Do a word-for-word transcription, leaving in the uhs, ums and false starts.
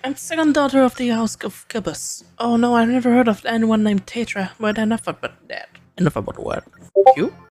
I'm second daughter of the House of Gibbous. Oh no, I've never heard of anyone named Tetra, but enough about that. Enough about what? You?